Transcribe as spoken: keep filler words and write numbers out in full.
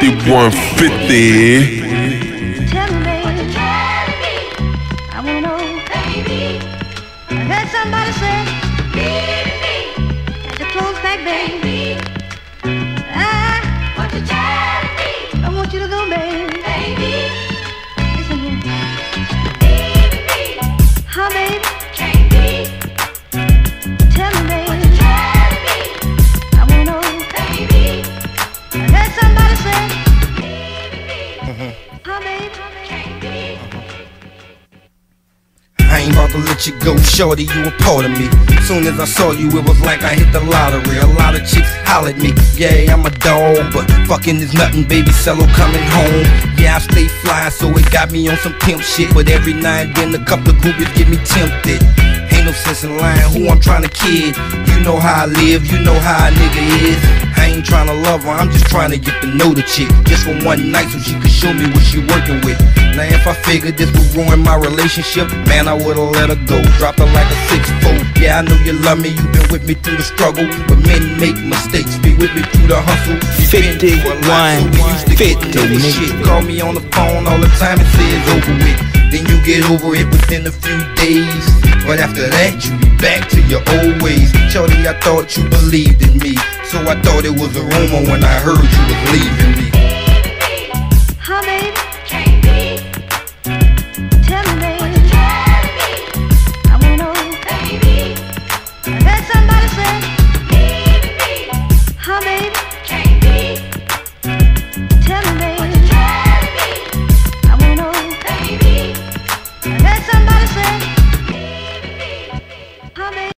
fifty-one fifty. Tell me, baby, I wanna know, baby. I heard somebody say, at the close back, baby. I want you tell me, I want you to go, baby. Baby, listen here, baby, huh, baby? Tell me, baby, I wanna know, baby. I heard somebody say, huh, baby? I ain't about to let you go, shorty, you a part of me. Soon as I saw you, it was like I hit the lottery. A lot of chicks hollered me, yeah, I'm a dog, but fucking is nothing, baby, cello coming home. Yeah, I stay fly, so it got me on some pimp shit. But every now and then, a couple of groupies get me tempted. Ain't no sense in lying who I'm trying to kid. You know how I live, you know how a nigga is. I ain't trying to love her, I'm just trying to get to know the chick. Just for one night so she could show me what she working with. Now if I figured this would ruin my relationship, man, I would've let her go. Drop her like a six four. Yeah, I know you love me, you been with me through the struggle. But men make mistakes, be with me through the hustle. fifty-one fifty. Shit, call me on the phone all the time and say it's over with. Then you get over it within a few days. But after that, you be back to your old ways. Shorty, I thought you believed in me, so I thought it was a rumor when I heard you was leaving me. Huh, baby? Tell me, baby. I wanna know, baby. I heard somebody say, huh, baby?